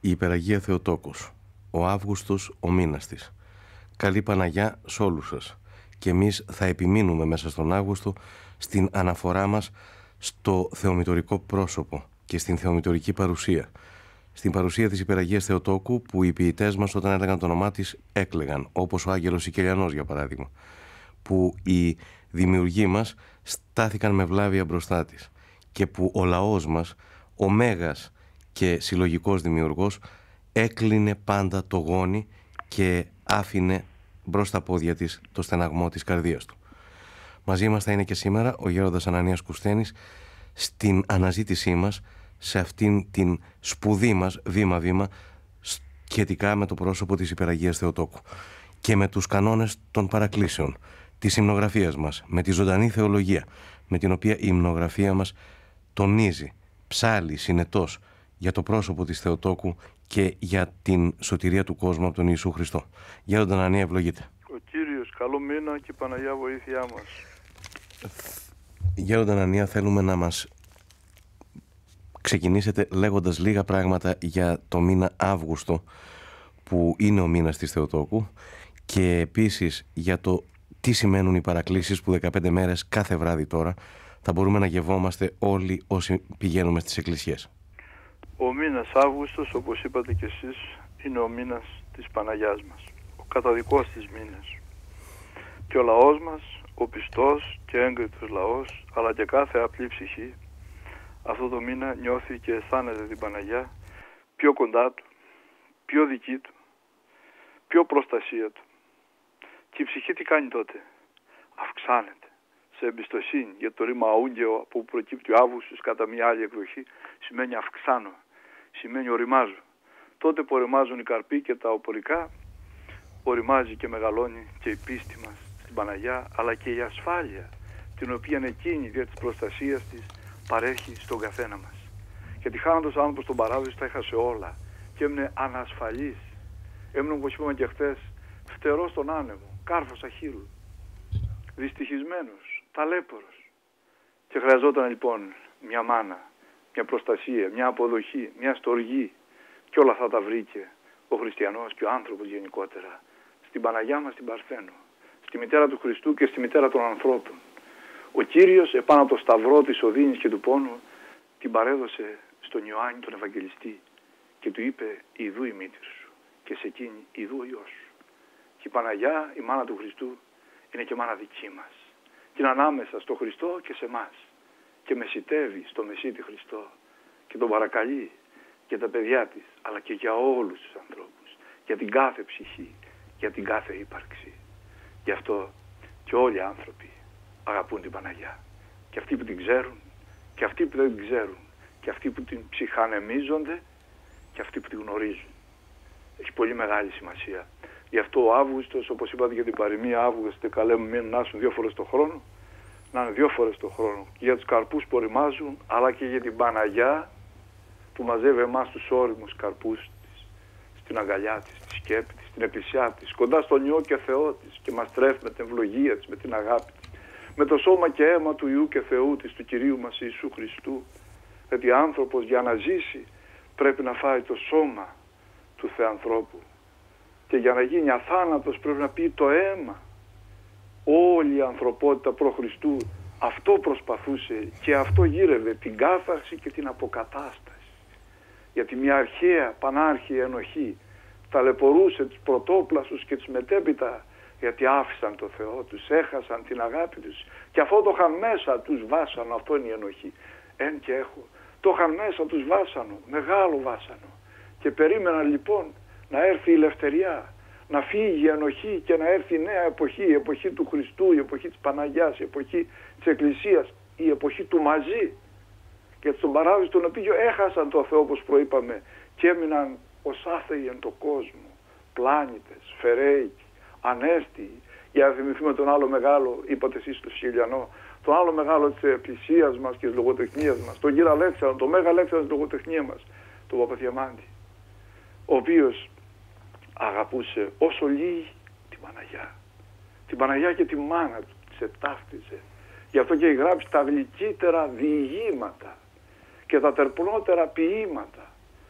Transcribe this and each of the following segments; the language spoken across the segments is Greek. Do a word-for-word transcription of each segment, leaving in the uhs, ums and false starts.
η Υπεραγία Θεοτόκος, ο Αύγουστος ο μήνας της. Καλή Παναγιά σε όλους σας. Και εμείς θα επιμείνουμε μέσα στον Αύγουστο στην αναφορά μας στο θεομητορικό πρόσωπο και στην θεομητορική παρουσία. Στην παρουσία της Υπεραγίας Θεοτόκου που οι ποιητές μας όταν έλεγαν το όνομά της έκλαιγαν, όπως ο Άγγελος Σικελιανός για παράδειγμα, που οι δημιουργοί μας στάθηκαν με βλάβεια μπροστά της και που ο λαός μας, ο μέγας και συλλογικός δημιουργός, έκλεινε πάντα το γόνι και άφηνε μπρος στα πόδια της το στεναγμό της καρδίας του. Μαζί μας θα είναι και σήμερα ο γέροντας Ανανίας Κουσθένης στην αναζήτησή μας σε αυτήν την σπουδή μας βήμα-βήμα σχετικά με το πρόσωπο της Υπεραγίας Θεοτόκου και με τους κανόνες των παρακλήσεων, της υμνογραφίας μας, με τη ζωντανή θεολογία με την οποία η υμνογραφία μας τονίζει, ψάλλει συνετός για το πρόσωπο της Θεοτόκου και για την σωτηρία του κόσμου από τον Ιησού Χριστό. Γέροντα Ανανία, ευλογείτε. Ο Κύριος, καλό μήνα και Παναγιά βοήθειά μας. Γέροντα Ανανία, θέλουμε να μας ξεκινήσετε λέγοντας λίγα πράγματα για το μήνα Αύγουστο, που είναι ο μήνας της Θεοτόκου, και επίσης για το τι σημαίνουν οι παρακλήσεις που δεκαπέντε μέρες κάθε βράδυ τώρα θα μπορούμε να γευόμαστε όλοι όσοι πηγαίνουμε στις εκκλησίες. Ο μήνας Αύγουστος, όπως είπατε κι εσείς, είναι ο μήνας της Παναγιάς μας, ο καταδικός της μήνας. Και ο λαός μας, ο πιστός και έγκριτος λαός, αλλά και κάθε απλή ψυχή, αυτό το μήνα νιώθει και αισθάνεται την Παναγιά πιο κοντά του, πιο δική του, πιο προστασία του. Και η ψυχή τι κάνει τότε? Αυξάνεται σε εμπιστοσύνη, γιατί το ρήμα αούγκαιο που προκύπτει ο Αύγουστος κατά μια άλλη εκδοχή σημαίνει αυξάνω, σημαίνει οριμάζω. Τότε που οριμάζουν οι καρποί και τα οπορικά, οριμάζει και μεγαλώνει και η πίστη μας στην Παναγιά, αλλά και η ασφάλεια την οποία εκείνη δια της προστασίας της παρέχει στον καθένα μας. Γιατί χάνοντας ο άνθρωπος τον παράδεισο τα έχασε όλα και έμεινε ανασφαλής. Έμεινε, όπως είπαμε και χθες, φτερός στον άνεμο, κάρφος αχύλου, δυστυχισμένος, ταλέπορος. Και χρειαζόταν λοιπόν μια μάνα, μια προστασία, μια αποδοχή, μια στοργή. Και όλα αυτά τα βρήκε ο χριστιανός και ο άνθρωπος γενικότερα στην Παναγιά μας την Παρθένο, στη μητέρα του Χριστού και στη μητέρα των ανθρώπων. Ο Κύριος επάνω από το σταυρό της οδύνης και του πόνου την παρέδωσε στον Ιωάννη τον Ευαγγελιστή και του είπε «Ιδού η μήτηρ σου και σε εκείνη ιδού ο Υιός σου». Και η Παναγιά, η μάνα του Χριστού, είναι και μάνα δική μας. Και είναι ανάμεσα στο Χριστό και σε εμάς. Και μεσιτεύει στο Μεσίτη Χριστό και τον παρακαλεί για τα παιδιά της, αλλά και για όλους τους ανθρώπους, για την κάθε ψυχή, για την κάθε ύπαρξη. Γι' αυτό και όλοι οι άνθρωποι αγαπούν την Παναγιά. Και αυτοί που την ξέρουν, και αυτοί που δεν την ξέρουν, και αυτοί που την ψυχανεμίζονται, και αυτοί που την γνωρίζουν. Έχει πολύ μεγάλη σημασία. Γι' αυτό ο Αύγουστος, όπως είπατε για την παροιμία, Αύγουστε καλέ μου μήνα να ήσουν δύο φορές το χρόνο, να είναι δύο φορές το χρόνο. Και για τους καρπούς που οριμάζουν, αλλά και για την Παναγιά που μαζεύει εμάς τους όριμους καρπούς της, στην αγκαλιά της, στη σκέπη της, στην εκκλησιά της, κοντά στον Υιό και Θεό της και μας τρέφει με την ευλογία της, με την αγάπη της, με το σώμα και αίμα του Υιού και Θεού της, του Κυρίου μας Ιησού Χριστού. Γιατί άνθρωπος για να ζήσει πρέπει να φάει το σώμα του Θεανθρώπου. Και για να γίνει αθάνατος πρέπει να πει το αίμα. Όλη η ανθρωπότητα προ Χριστού αυτό προσπαθούσε και αυτό γύρευε, την κάθαρση και την αποκατάσταση. Γιατί μια αρχαία πανάρχια ενοχή ταλαιπωρούσε τους πρωτόπλαστους και τους μετέπειτα, γιατί άφησαν το Θεό τους, έχασαν την αγάπη τους και αυτό το είχαν μέσα τους βάσανο, αυτό είναι η ενοχή. Εν και έχω, το είχαν μέσα τους βάσανο, μεγάλο βάσανο, και περίμεναν λοιπόν να έρθει η ελευθεριά, να φύγει η ενοχή και να έρθει η νέα εποχή, η εποχή του Χριστού, η εποχή της Παναγιάς, η εποχή της Εκκλησίας, η εποχή του μαζί. Γιατί στον παράδεισο τον οποίο έχασαν το Θεό, όπως προείπαμε, και έμειναν ως άθεοι εν το κόσμο, πλάνητες, φερέικοι, ανέστιοι. Για να θυμηθούμε τον άλλο μεγάλο, είπατε εσείς το Σικελιανό, τον άλλο μεγάλο της Εκκλησίας μας και της λογοτεχνίας μας, τον κύριο Αλέξανδρο, τον Μέγα Αλέξανδρο της λογοτεχνίας μας, τον Παπαδιαμάντη, ο οποίος αγαπούσε όσο λίγη την Παναγιά. Την Παναγιά και τη μάνα του, της ετάφτιζε. Γι' αυτό και έχει γράψει τα γλυκύτερα διηγήματα και τα τερπνότερα ποίηματα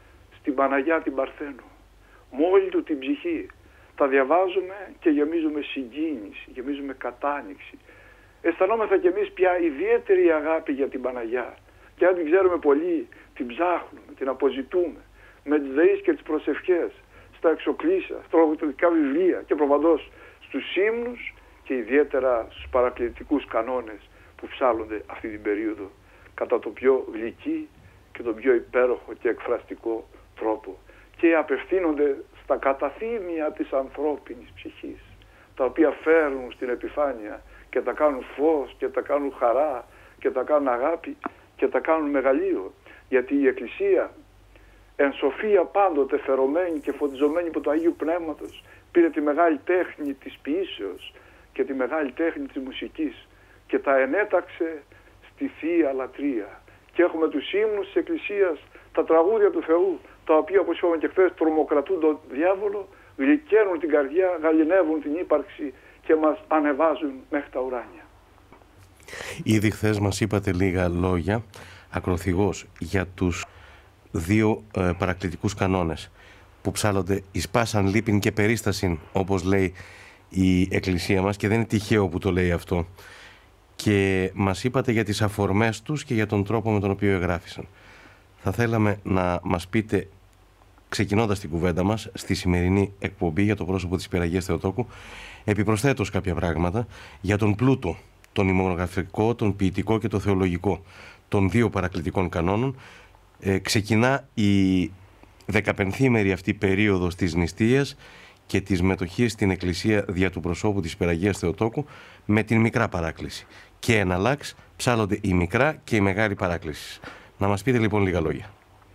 στην Παναγιά την Παρθένο, με όλη του την ψυχή. Τα διαβάζουμε και γεμίζουμε συγκίνηση, γεμίζουμε κατάνοιξη. Αισθανόμεθα κι εμείς πια ιδιαίτερη αγάπη για την Παναγιά. Και αν την ξέρουμε πολύ, την ψάχνουμε, την αποζητούμε, με τις δεήσεις και τις προσευχές, στα εξοκλήσια, στα λογοτεχνικά βιβλία και προφανώς στους ύμνους και ιδιαίτερα στους παρακλητικούς κανόνες που ψάλλονται αυτή την περίοδο κατά το πιο γλυκή και το πιο υπέροχο και εκφραστικό τρόπο, και απευθύνονται στα καταθύμια της ανθρώπινης ψυχής, τα οποία φέρνουν στην επιφάνεια και τα κάνουν φως και τα κάνουν χαρά και τα κάνουν αγάπη και τα κάνουν μεγαλείο. Γιατί η Εκκλησία, εν σοφία πάντοτε φερωμένη και φωτιζωμένη από το Αγίου Πνεύματος, πήρε τη μεγάλη τέχνη της ποιήσεως και τη μεγάλη τέχνη της μουσικής και τα ενέταξε στη Θεία Λατρεία. Και έχουμε τους ύμνους της Εκκλησίας, τα τραγούδια του Θεού, τα οποία, όπως είπαμε και χθες, τρομοκρατούν τον διάβολο, γλυκαίνουν την καρδιά, γαληνεύουν την ύπαρξη και μας ανεβάζουν μέχρι τα ουράνια. Ήδη χθες μας είπατε λίγα λόγια, ακροθυγώς, για τους δύο ε, παρακλητικούς κανόνες που ψάλλονται εις πάσαν λύπην και περίστασιν, όπως λέει η Εκκλησία μας, και δεν είναι τυχαίο που το λέει αυτό. Και μας είπατε για τις αφορμές τους και για τον τρόπο με τον οποίο εγγράφησαν. Θα θέλαμε να μας πείτε, ξεκινώντας την κουβέντα μας στη σημερινή εκπομπή για το πρόσωπο της Ιεραγίας Θεοτόκου, επιπροσθέτως κάποια πράγματα για τον πλούτο, τον ημνογραφικό, τον ποιητικό και το θεολογικό των δύο παρακλητικών κανόνων. Ε, ξεκινά η δεκαπενθήμερη αυτή περίοδος της νηστείας και της μετοχής στην Εκκλησία δια του προσώπου της Ιεραγίας Θεοτόκου με την μικρά παράκληση. Και εναλλάξ ψάλλονται η μικρά και η μεγάλη παράκληση. Να μας πείτε λοιπόν λίγα λόγια.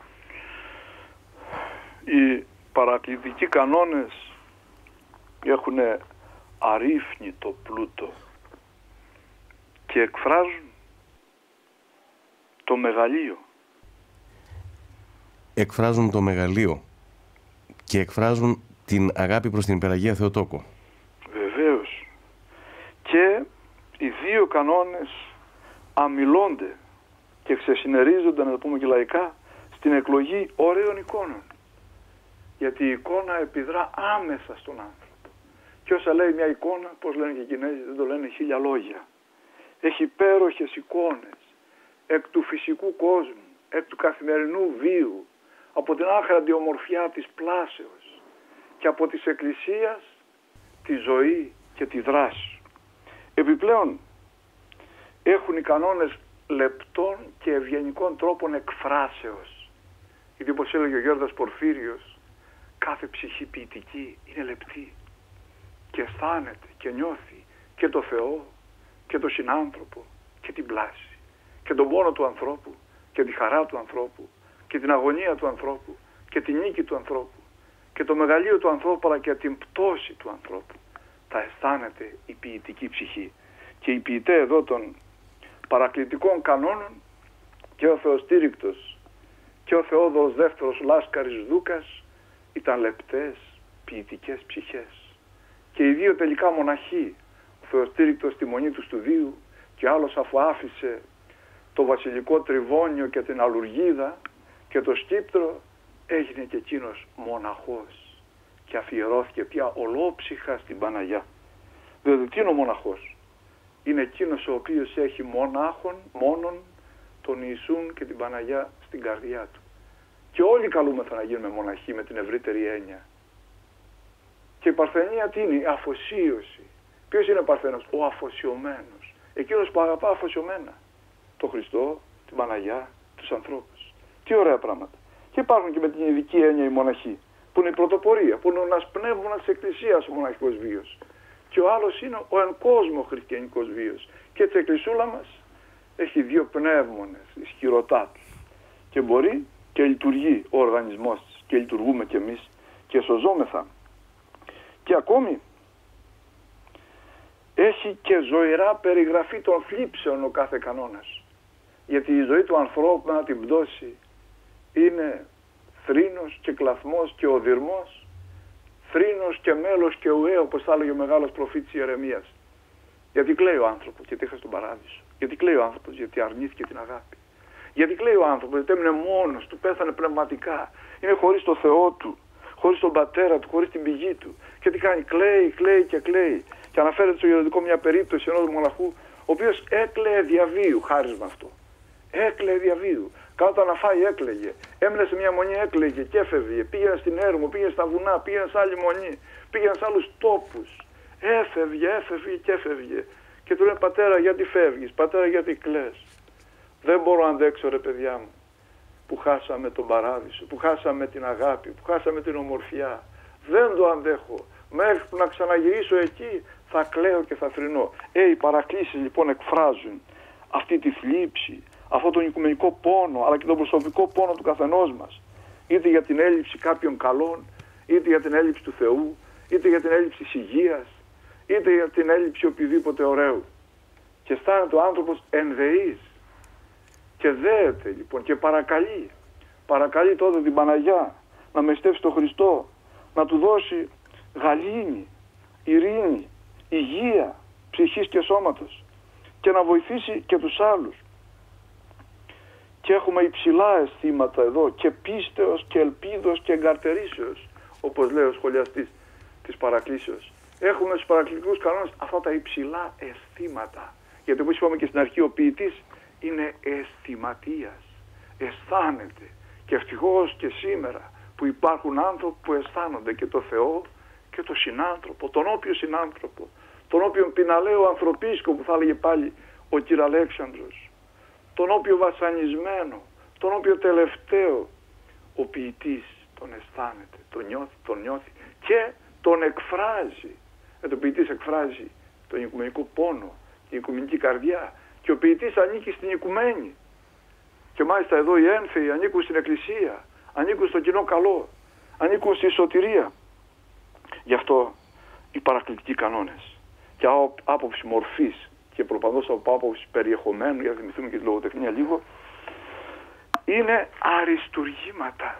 Οι παρακλητικοί κανόνες έχουν αρρύθμιτο πλούτο και εκφράζουν το μεγαλείο. Εκφράζουν το μεγαλείο και εκφράζουν την αγάπη προς την Υπεραγία Θεοτόκο. Βεβαίως. Και οι δύο κανόνες αμιλώνται και ξεσυνερίζονται, να το πούμε και λαϊκά, στην εκλογή ωραίων εικόνων. Γιατί η εικόνα επιδρά άμεσα στον άνθρωπο. Και όσα λέει μια εικόνα, πώς λένε και οι Κινέζοι, δεν το λένε χίλια λόγια. Έχει υπέροχες εικόνες εκ του φυσικού κόσμου, εκ του καθημερινού βίου, από την άχραντη ομορφιά της πλάσεως και από της Εκκλησίας τη ζωή και τη δράση. Επιπλέον έχουν οι κανόνες λεπτών και ευγενικών τρόπων εκφράσεως. Γιατί, όπως έλεγε ο Γιώργος Πορφύριος, κάθε ψυχή ποιητική είναι λεπτή και αισθάνεται και νιώθει και το Θεό και το συνάνθρωπο και την πλάση και τον πόνο του ανθρώπου και τη χαρά του ανθρώπου και την αγωνία του ανθρώπου και την νίκη του ανθρώπου και το μεγαλείο του ανθρώπου, αλλά και την πτώση του ανθρώπου. Τα αισθάνεται η ποιητική ψυχή. Και οι ποιητές εδώ των παρακλητικών κανόνων, και ο Θεοστήρικτος και ο Θεόδωρος δεύτερος Λάσκαρης Δούκας, ήταν λεπτές ποιητικές ψυχές. Και οι δύο τελικά μοναχοί, ο Θεοστήρικτος στη μονή του Στουδίου και άλλος αφού άφησε το βασιλικό τριβόνιο και την αλουργίδα και το σκύπτρο, έγινε και εκείνος μοναχός και αφιερώθηκε πια ολόψυχα στην Παναγιά. Διότι τι είναι ο μοναχός? Είναι εκείνος ο οποίος έχει μονάχον, μόνον τον Ιησούν και την Παναγιά στην καρδιά του. Και όλοι καλούμεθα να γίνουμε μοναχοί με την ευρύτερη έννοια. Και η παρθενία τι είναι? Η αφοσίωση. Ποιος είναι παρθένος? Ο αφοσιωμένος. Εκείνος που αγαπά αφοσιωμένα τον Χριστό, την Παναγιά, τους ανθρώπους. Τι ωραία πράγματα. Και υπάρχουν και με την ειδική έννοια οι μοναχοί, που είναι η πρωτοπορία, που είναι ένας πνεύμονα της Εκκλησίας ο μοναχικός βίος. Και ο άλλος είναι ο εν κόσμο χριστιανικός βίος. Και έτσι η Εκκλησούλα μας έχει δύο πνεύμονες ισχυροτάτους. Και μπορεί και λειτουργεί ο οργανισμός της. Και λειτουργούμε κι εμείς και σωζόμεθα. Και ακόμη έχει και ζωηρά περιγραφή των θλίψεων ο κάθε κανόνας. Γιατί η ζωή του ανθρώπου να την πτώσει είναι θρήνος και κλαθμός και οδυρμός, θρήνος και μέλος και ουέ, όπως θα έλεγε ο μεγάλος προφήτης Ιερεμίας. Γιατί κλαίει ο άνθρωπος? Γιατί είχα στον παράδεισο. Γιατί κλαίει ο άνθρωπος? Γιατί αρνήθηκε την αγάπη. Γιατί κλαίει ο άνθρωπος, γιατί έμεινε μόνος του, πέθανε πνευματικά. Είναι χωρίς το Θεό του, χωρίς τον πατέρα του, χωρίς την πηγή του. Και τι κάνει, κλαίει, κλαίει και κλαίει. Και αναφέρεται στο Γεροντικό μια περίπτωση ενός μοναχού, ο οποίος έκλαιε διαβίου, χάρισμα αυτό. Έκλαιε διαβίου. Κάτω να φάει έκλαιγε. Έμεινε σε μια μονή, έκλαιγε και έφευγε. Πήγαινε στην έρημο, πήγαινε στα βουνά, πήγαινε σε άλλη μονή, πήγαινε σε άλλους τόπους. Έφευγε, έφευγε και έφευγε. Και του λένε, πατέρα, γιατί φεύγεις, πατέρα, γιατί κλαις. Δεν μπορώ να αντέξω, ρε παιδιά μου, που χάσαμε τον παράδεισο, που χάσαμε την αγάπη, που χάσαμε την ομορφιά. Δεν το αντέχω. Μέχρι που να ξαναγυρίσω εκεί θα κλαίω και θα θρηνώ. Ε, οι παρακλήσεις λοιπόν εκφράζουν αυτή τη θλίψη, αυτόν τον οικουμενικό πόνο, αλλά και τον προσωπικό πόνο του καθενός μας. Είτε για την έλλειψη κάποιων καλών, είτε για την έλλειψη του Θεού, είτε για την έλλειψη της υγείας, είτε για την έλλειψη οποιοδήποτε ωραίου. Και αισθάνεται ο άνθρωπος ενδεής. Και δέεται λοιπόν και παρακαλεί. Παρακαλεί τότε την Παναγιά να μεστεύσει τον Χριστό, να του δώσει γαλήνη, ειρήνη, υγεία ψυχής και σώματος και να βοηθήσει και τους άλλους. Και έχουμε υψηλά αισθήματα εδώ και πίστεως και ελπίδος και εγκαρτερήσεως, όπως λέει ο σχολιαστής της παρακλήσεως. Έχουμε στους παρακλητικούς κανόνες αυτά τα υψηλά αισθήματα. Γιατί όπως είπαμε και στην αρχή, ο ποιητής είναι αισθηματίας. Αισθάνεται. Και ευτυχώς και σήμερα που υπάρχουν άνθρωποι που αισθάνονται και το Θεό και το συνάνθρωπο, τον όποιο συνάνθρωπο, τον όποιο πιναλαίο ανθρωπίσκο που θα έλεγε πάλι ο κ. Αλέξανδρος, τον όποιο βασανισμένο, τον όποιο τελευταίο, ο ποιητής τον αισθάνεται, τον νιώθει, τον νιώθει και τον εκφράζει. Ε, το ποιητής εκφράζει τον οικουμενικό πόνο, την οικουμενική καρδιά, και ο ποιητής ανήκει στην οικουμένη. Και μάλιστα εδώ οι ένθεοι ανήκουν στην Εκκλησία, ανήκουν στο κοινό καλό, ανήκουν στη σωτηρία. Γι' αυτό οι παρακλητικοί κανόνες και από άποψη μορφής και προπαντός από άποψη περιεχομένου, για να θυμηθούμε και τη λογοτεχνία λίγο, είναι αριστουργήματα.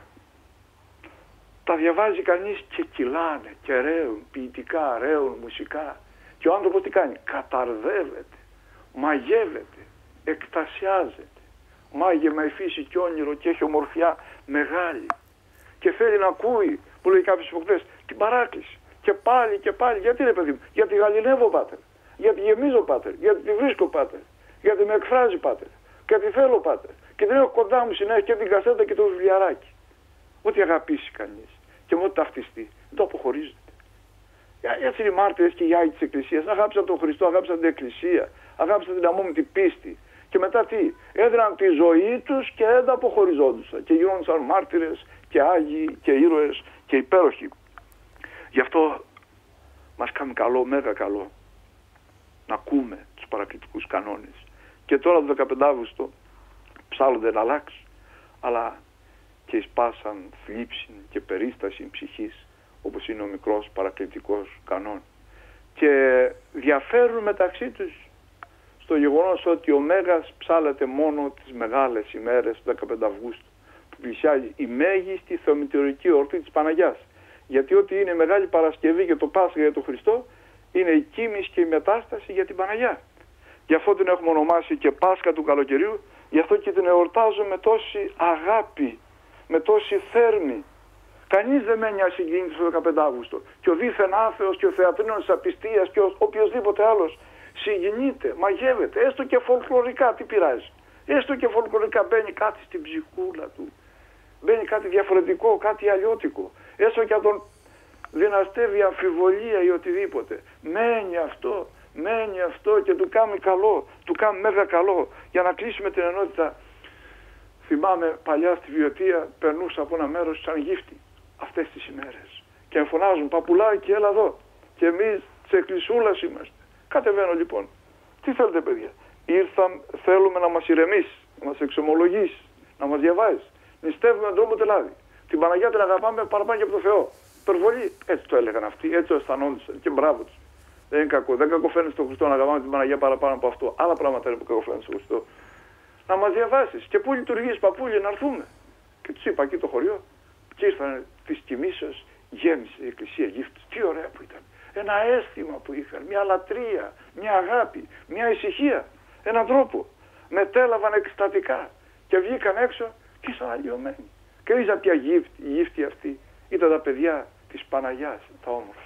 Τα διαβάζει κανείς και κυλάνε και ρέουν, ποιητικά, ρέουν, μουσικά. Και ο άνθρωπος τι κάνει, καταρδεύεται, μαγεύεται, εκτασιάζεται. Μάγε με φύση και όνειρο και έχει ομορφιά μεγάλη. Και θέλει να ακούει, που λέει κάποιος προχθές, την παράκληση. Και πάλι και πάλι, γιατί ρε παιδί μου, γιατί γαληνεύω πάτερ, γιατί γεμίζω πάτερ, γιατί τη βρίσκω πάτερ, γιατί με εκφράζει πάτερ, γιατί θέλω πάτερ. Και την έχω κοντά μου συνέχεια και την κασέτα και το βιβλιαράκι. Ό,τι αγαπήσει κανείς και με ό,τι ταυτιστεί, δεν το αποχωρίζεται. Έτσι είναι οι μάρτυρες και οι Άγιοι της Εκκλησίας. Αγάπησαν τον Χριστό, αγάπησαν την Εκκλησία, αγάπησαν την αμόμητη πίστη. Και μετά τι, έδραν τη ζωή τους και δεν αποχωριζόντουσαν. Και γινόντουσαν μάρτυρες και Άγιοι και ήρωες και υπέροχοι. Γι' αυτό μας κάνει καλό, μέγα καλό, να ακούμε τους παρακλητικούς κανόνες. Και τώρα το δεκαπέντε Αυγούστου ψάλλονται να αλλάξουν, αλλά και εισπάσαν θλίψη και περίσταση ψυχής, όπως είναι ο μικρός παρακλητικός κανόν. Και διαφέρουν μεταξύ τους στο γεγονός ότι ο Μέγας ψάλλεται μόνο τις μεγάλες ημέρες του δεκαπέντε Αυγούστου, που πλησιάζει η μέγιστη θεομητεωρική ορτή της Παναγιάς. Γιατί ό,τι είναι Μεγάλη Παρασκευή και το Πάσχα για τον Χριστό είναι η κοίμηση και η μετάσταση για την Παναγιά. Γι' αυτό την έχουμε ονομάσει και Πάσχα του καλοκαιριού, γι' αυτό και την εορτάζουμε με τόση αγάπη, με τόση θέρμη. Κανείς δεν μένει ασυγκίνητος στο δεκαπέντε Αυγούστου. Και ο δίθεν άθεος και ο θεατρίνος της απιστίας και ο οποιοσδήποτε άλλος συγκινείται, μαγεύεται, έστω και φολκλωρικά, τι πειράζει. Έστω και φολκλωρικά μπαίνει κάτι στην ψυχούλα του. Μπαίνει κάτι διαφορετικό, κάτι αλλιώτικο. Έστω και αν τον δυναστεύει αμφιβολία ή οτιδήποτε. Μένει αυτό, μένει αυτό και του κάνει καλό, του κάνει μέγα καλό. Για να κλείσουμε την ενότητα, θυμάμαι παλιά στη Βιωτία περνούσα από ένα μέρος σαν γύφτη αυτές τις ημέρες. Και εμφωνάζουν, παπουλάκι, έλα εδώ. Και εμείς της εκκλησούλας είμαστε. Κατεβαίνω λοιπόν. Τι θέλετε παιδιά. Ήρθα, θέλουμε να μας ηρεμήσει, να μας εξομολογήσει, να μας διαβάζει. Νηστεύουμε τον τρόπο τελάδι. Την Παναγιά την αγαπάμε παραπάνω και από το Θεό. Υπερβολή. Έτσι το έλεγαν αυτοί, έτσι το αισθανόντουσαν και μπράβο τους. Δεν είναι κακό. Δεν κακοφαίνεται στον Χριστό να αγαπάμε την Παναγιά παραπάνω από αυτό. Άλλα πράγματα είναι που κακοφαίνεται στον Χριστό. Να μας διαβάσεις. Και πού λειτουργείς παππούλια να έρθουμε. Και τους είπα εκεί το χωριό. Και ήρθαν τη τιμήσεως, γέμισε η εκκλησία γύφτους. Τι ωραία που ήταν. Ένα αίσθημα που είχαν, μια λατρεία, μια αγάπη, μια ησυχία, έναν τρόπο. Μετέλαβαν εκστατικά Και βγήκαν έξω και ήσαν αλλοιωμένοι. Και είδα ποια γύφτη, η γύφτη αυτή ήταν τα παιδιά της Παναγιάς, τα όμορφα.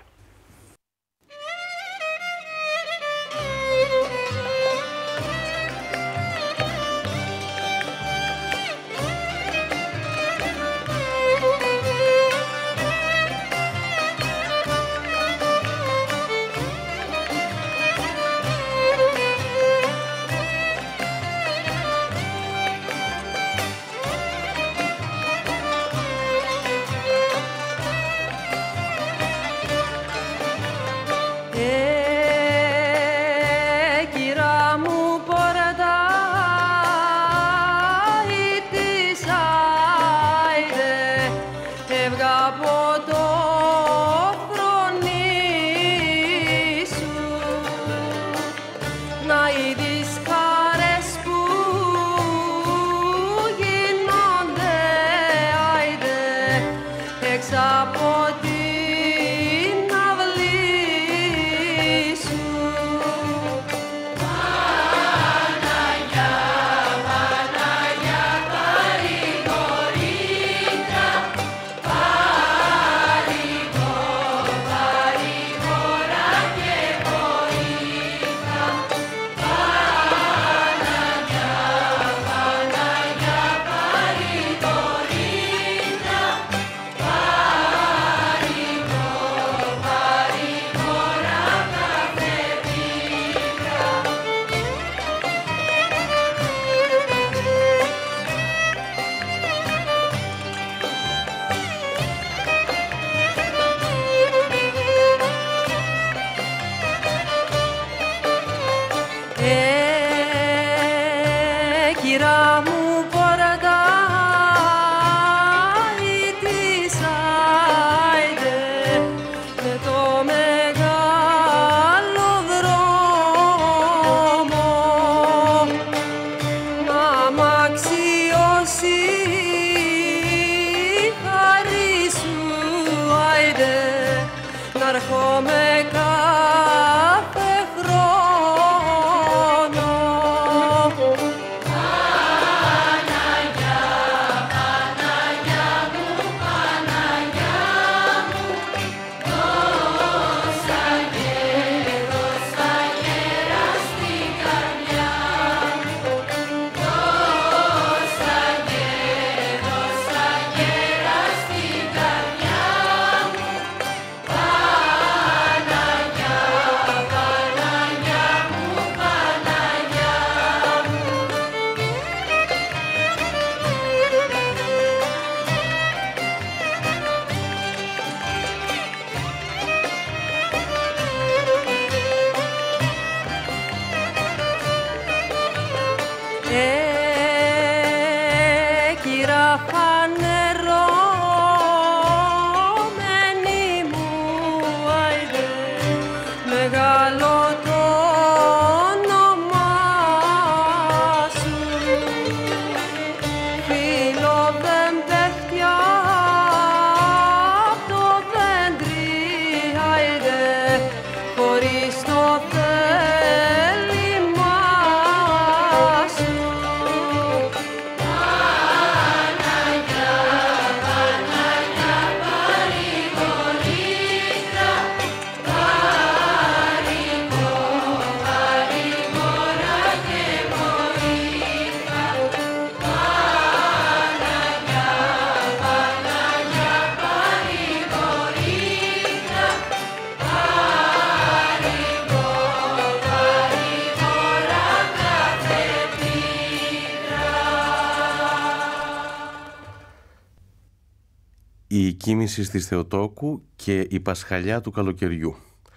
η κοίμηση της Θεοτόκου και η Πασχαλιά του καλοκαιριού.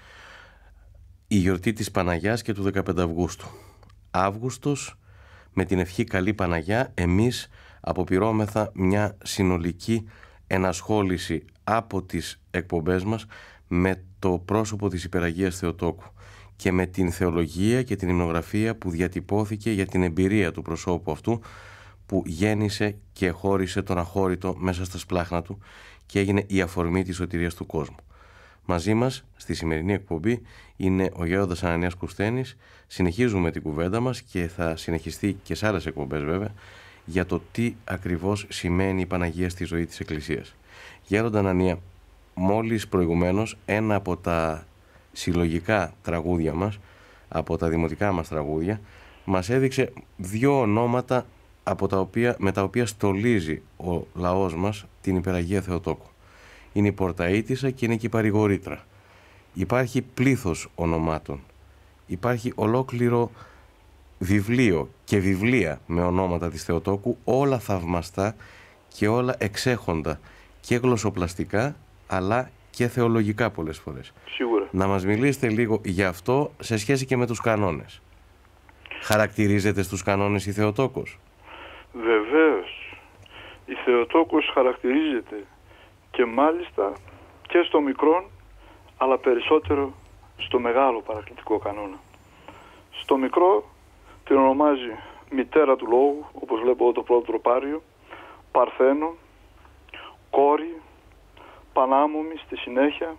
Η γιορτή της Παναγιάς και του δεκαπέντε Αυγούστου. Αύγουστος, με την ευχή καλή Παναγιά, εμείς αποπειρώμεθα μια συνολική ενασχόληση από τις εκπομπές μας με το πρόσωπο της Υπεραγίας Θεοτόκου και με την θεολογία και την υμνογραφία που διατυπώθηκε για την εμπειρία του προσώπου αυτού, που γέννησε και χώρισε τον αχώρητο μέσα στα σπλάχνα του και έγινε η αφορμή της σωτηρίας του κόσμου. Μαζί μας στη σημερινή εκπομπή είναι ο Γέροντας Ανανίας Κουσθένης. Συνεχίζουμε την κουβέντα μας και θα συνεχιστεί και σε άλλες εκπομπές βέβαια για το τι ακριβώς σημαίνει η Παναγία στη ζωή της Εκκλησίας. Γέροντα Ανανία, μόλις προηγουμένως ένα από τα συλλογικά τραγούδια μας, από τα δημοτικά μας τραγούδια, μας έδειξε δύο ονόματα από τα οποία, με τα οποία στολίζει ο λαός μας την Υπεραγία Θεοτόκου. Είναι η Πορταΐτισσα και είναι και η Παρηγορήτρα. Υπάρχει πλήθος ονομάτων. Υπάρχει ολόκληρο βιβλίο και βιβλία με ονόματα της Θεοτόκου, όλα θαυμαστά και όλα εξέχοντα και γλωσσοπλαστικά αλλά και θεολογικά πολλές φορές. Σίγουρα. Να μας μιλήσετε λίγο για αυτό σε σχέση και με τους κανόνες. Χαρακτηρίζεται στους κανόνες η Θεοτόκος? Βεβαίως. Η Θεοτόκος χαρακτηρίζεται και μάλιστα και στο μικρόν, αλλά περισσότερο στο μεγάλο παρακλητικό κανόνα. Στο μικρό την ονομάζει μητέρα του λόγου, όπως βλέπω το πρώτο τροπάριο, Παρθένο, κόρη, Πανάμωμη στη συνέχεια,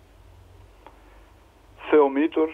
Θεομήτωρ,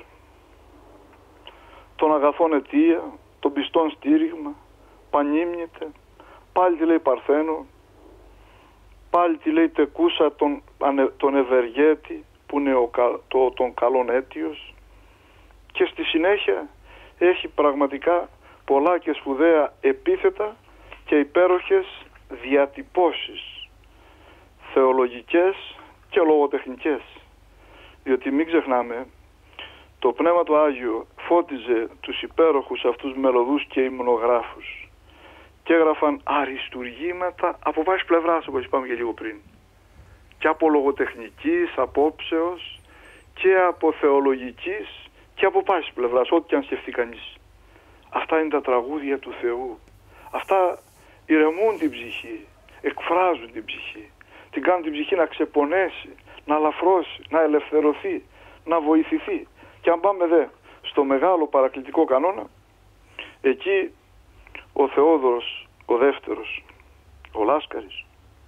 τον αγαθόν αιτία, τον πιστόν στήριγμα, Πανύμνητε, πάλι τη λέει Παρθένο, πάλι τη λέει Τεκούσα τον, τον Ευεργέτη, που είναι ο, το, τον καλόν αίτιος, και στη συνέχεια έχει πραγματικά πολλά και σπουδαία επίθετα και υπέροχες διατυπώσεις θεολογικές και λογοτεχνικές. Διότι μην ξεχνάμε, το Πνεύμα του Άγιο φώτιζε τους υπέροχους αυτούς μελωδούς και υμνογράφους και έγραφαν αριστουργήματα από βάση πλευράς, όπως είπαμε και λίγο πριν, και από λογοτεχνικής απόψεως και από θεολογικής και από πάση πλευράς, ό,τι και αν σκεφτεί κανείς. Αυτά είναι τα τραγούδια του Θεού. Αυτά ηρεμούν την ψυχή, εκφράζουν την ψυχή, την κάνουν την ψυχή να ξεπονέσει, να αλαφρώσει, να ελευθερωθεί, να βοηθηθεί. Και αν πάμε δε στο μεγάλο παρακλητικό κανόνα, εκεί ο Θεόδωρος, ο δεύτερος, ο Λάσκαρης,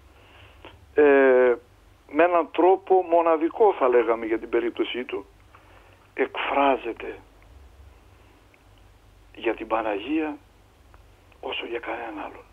ε, με έναν τρόπο μοναδικό θα λέγαμε για την περίπτωσή του, εκφράζεται για την Παναγία όσο για κανέναν άλλον.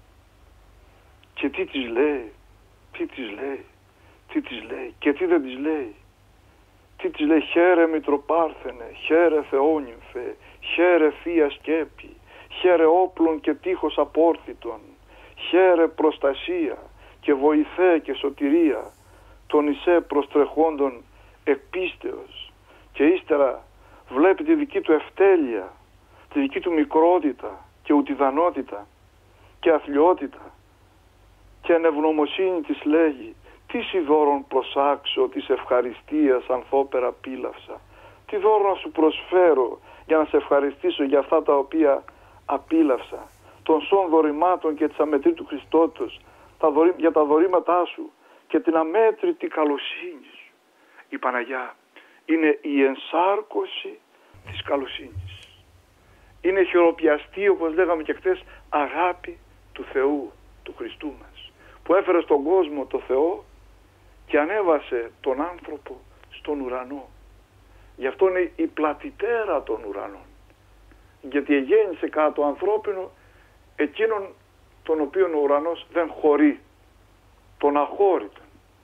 Και τι της λέει, τι της λέει, τι της λέει και τι δεν της λέει. Τι της λέει: χαίρε Μητροπάρθενε, χαίρε Θεόνυμφε, χαίρε Θεία Σκέπη, χαίρε όπλων και τείχος απόρθητων, χαίρε προστασία και βοηθέ και σωτηρία των εισέ προστρεχόντων επίστεως. Και ύστερα βλέπει τη δική του ευτέλεια, τη δική του μικρότητα και ουτιδανότητα και αθλιότητα, και ευνομοσύνη της λέγει: τι σι δώρον προσάξω της ευχαριστίας ανθόπερα πήλαυσα. Τι δώρο να σου προσφέρω για να σε ευχαριστήσω για αυτά τα οποία απίλαυσα. Των σών δωρημάτων και της αμετρήτου Χριστότος, τα δωρή, για τα δωρήματά σου και την αμέτρητη καλοσύνη σου. Η Παναγιά είναι η ενσάρκωση της καλοσύνης. Είναι χειροπιαστή, όπως λέγαμε και χθες, αγάπη του Θεού, του Χριστού μας, που έφερε στον κόσμο το Θεό και ανέβασε τον άνθρωπο στον ουρανό. Γι' αυτό είναι η πλατιτέρα των ουρανών. Γιατί εγέννησε κατά το ανθρώπινο εκείνον τον οποίον ο ουρανός δεν χωρεί. Τον αχώρητον.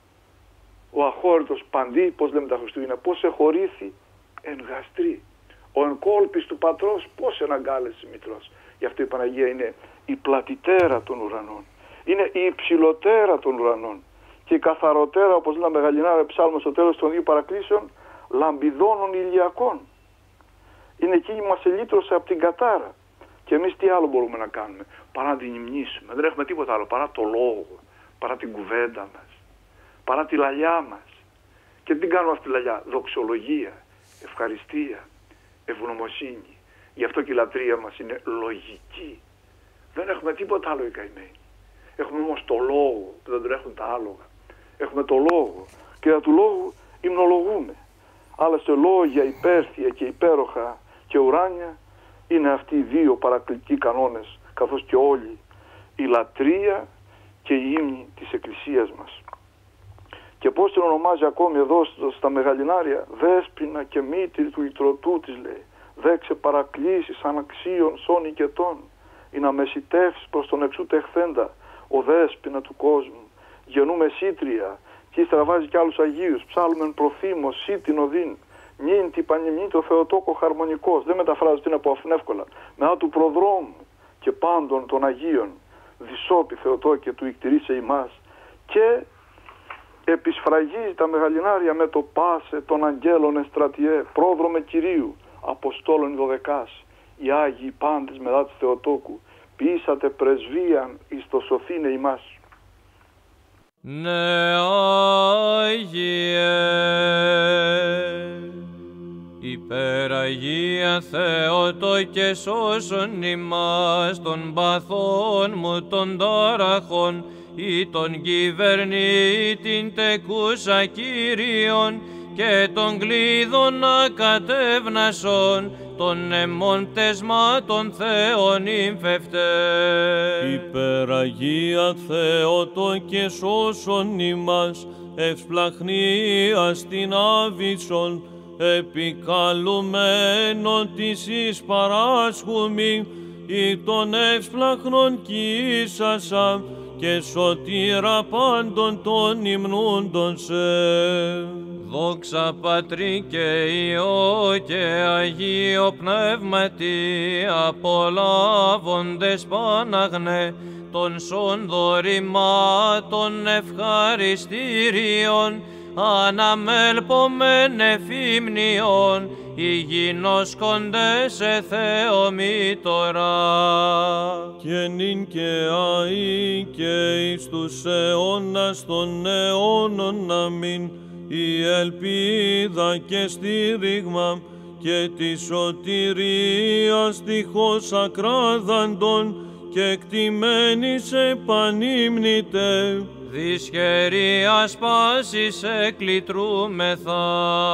Ο αχώρητος παντί, πώς λέμε τα Χριστούγεννα, πώς εχωρήθη εν γαστρή. Ο εν κόλπης του πατρός πώς εναγκάλεσε μητρός. Γι' αυτό η Παναγία είναι η πλατιτέρα των ουρανών. Είναι η υψηλοτέρα των ουρανών. Και η καθαροτέρα, όπως λέμε Γαλλινάρα ψάλμο στο τέλος των δύο παρακλήσεων, λαμπιδώνων ηλιακών. Είναι εκείνη που μας ελύτρωσε από την κατάρα. Και εμείς τι άλλο μπορούμε να κάνουμε παρά να την υμνήσουμε? Δεν έχουμε τίποτα άλλο παρά το λόγο, παρά την κουβέντα μας, παρά τη λαλιά μας. Και τι κάνουμε αυτή τη λαλιά? Δοξολογία, ευχαριστία, ευγνωμοσύνη. Γι' αυτό και η λατρεία μας είναι λογική. Δεν έχουμε τίποτα άλλο οι καημένοι. Έχουμε όμως το λόγο που δεν τον έχουν τα άλογα. Έχουμε το λόγο και για του λόγου υμνολογούμε. Άλλωστε λόγια υπέρθεια και υπέροχα και ουράνια είναι αυτοί οι δύο παρακλητικοί κανόνες, καθώς και όλοι η λατρεία και η ύμνη της Εκκλησίας μας. Και πώς την ονομάζει ακόμη εδώ στα Μεγαλινάρια? Δέσποινα και μήτρη του ητρωτού της λέει. Δέξε παρακλήσεις αναξίων σών οικετών. ή να μεσητεύσεις προς τον εξού τεχθέντα, ο δέσποινα του κόσμου. Γεννούμε σύτρια, και ύστερα βάζει κι άλλους Αγίους, ψάλουμεν προθύμος, σύτην οδύν, νυν τι πανεμνή το Θεοτόκο χαρμονικός. Δεν μεταφράζω τι είναι από αυτήν εύκολα. Μετά του προδρόμου και πάντων των Αγίων, δυσόπι Θεοτόκε του ικτηρίσε ημάς, και επισφραγίζει τα μεγαλινάρια με το πάσε των αγγέλων εστρατιέ, πρόδρομε Κυρίου, Αποστόλων δωδεκάς, οι Άγιοι πάντες μετά της Θεοτόκου, ποιήσατε πρεσβείαν εις το σωθήνε ημάς. Ναι, Άγιε, υπεραγία Θεοτόκε σώσον ημάς των παθών μου των τάραχων ή των κυβερνήτην τεκούσα Κύριον και των κλείδων ακατεύνασον των αιμών πτεσμάτων Θεών υμφευτέ. Υπεραγία Θεοτόκε σώσον ημάς, ευσπλαχνίας την άβυσσον, επικαλουμένων της εις παράσχουμη, ή των ευσπλαχνών κοίσασα, και σωτήρα πάντων των υμνούντων σε. Δόξα Πατρί και Υιό και Αγίο Πνεύματι, απολάβοντες Παναγνέ των σων δωρημάτων ευχαριστήριων, αναμέλπομεν εφήμνιον, υγιεινόσκοντες σε Θεομήτωρα. Και νυν και αεί και εις τους αιώνας των αιώνων αμήν, η ελπίδα και στήριγμα και τη σωτηρίας τυχώς ακράδαντον και εκτιμένης επανύμνητε. Δυσχερίας πάσης εκλητρούμεθα.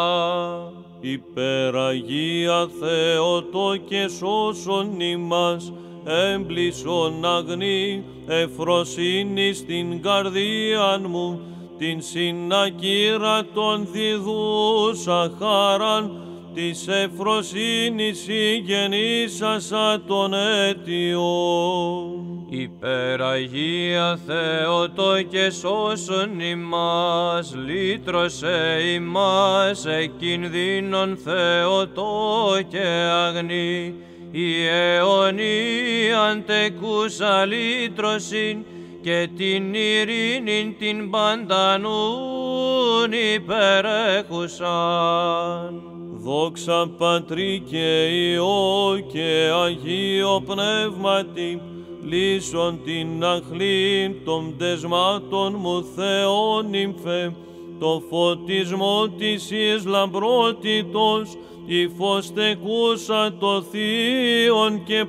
Υπεραγία Θεοτόκε σώσον ημάς, έμπλησον αγνή εφροσύνη στην καρδίαν μου, την συνακύρα των διδούσα χάραν, της εφροσύνης η γεννήσασα των αίτιων. Υπεραγία Θεοτόκε σώσον ημάς, λύτρωσε ημάς εκκινδύνων Θεοτόκε αγνή, η αιωνίαν τεκούσα λύτρωσιν, και την ειρήνην την παντανούν υπερέχουσαν. Δόξα Πατρί και Υιό και Αγίο Πνεύματι, λύσον την αχλήν των πτεσμάτων μου Θεόν υμφε, το φωτισμό της εις λαμπρότητος, η φως τεκούσα το θείον και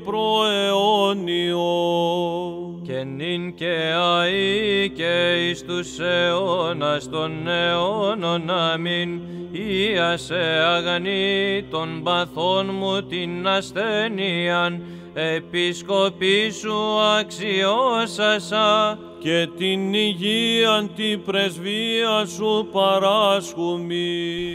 προαιώνιο. Και νυν και αεί και εις τους αιώνας των αιώνων αμήν, ίασε αγνή των παθών μου την ασθένειαν, επισκοπή σου αξιώσασα, και την υγείαν την πρεσβεία σου παράσχουμη.